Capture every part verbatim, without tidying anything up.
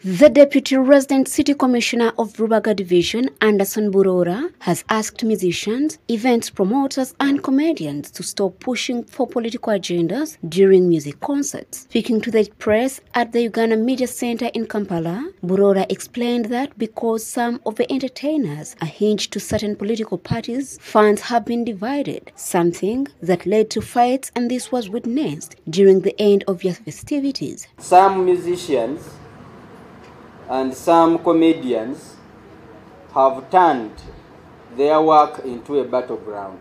The Deputy Resident City Commissioner of Rubaga Division, Anderson Burora, has asked musicians, events promoters and comedians to stop pushing for political agendas during music concerts. Speaking to the press at the Uganda Media Center in Kampala, Burora explained that because some of the entertainers are hinged to certain political parties, funds have been divided, something that led to fights, and this was witnessed during the end of your festivities. Some musicians and some comedians have turned their work into a battleground.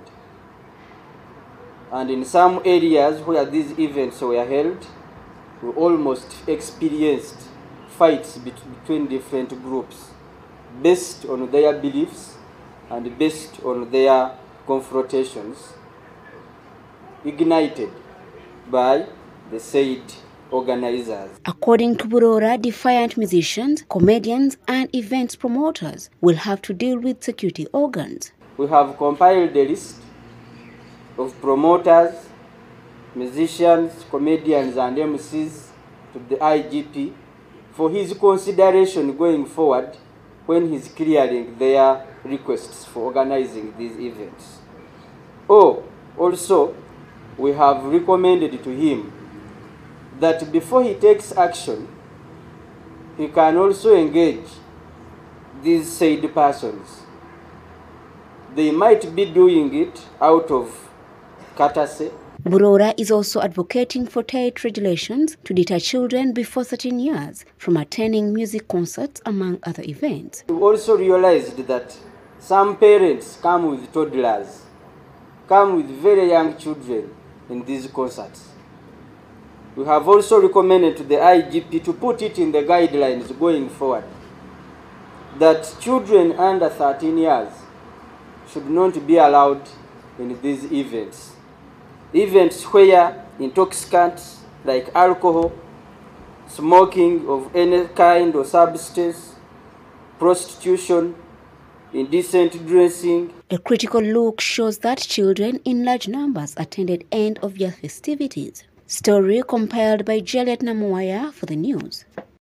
And in some areas where these events were held, we almost experienced fights between different groups based on their beliefs and based on their confrontations, ignited by the said organizers. According to Burora, defiant musicians, comedians and events promoters will have to deal with security organs. We have compiled a list of promoters, musicians, comedians and M Cs to the I G P for his consideration going forward when he's clearing their requests for organizing these events. Oh, also, we have recommended to him that before he takes action, he can also engage these said persons. They might be doing it out of courtesy. Burora is also advocating for tight regulations to deter children before thirteen years from attending music concerts, among other events. We also realized that some parents come with toddlers, come with very young children in these concerts. We have also recommended to the I G P to put it in the guidelines going forward that children under thirteen years should not be allowed in these events. Events where intoxicants like alcohol, smoking of any kind of substance, prostitution, indecent dressing. A critical look shows that children in large numbers attended end-of-year festivities. Story compiled by Juliet Namuaya for the news.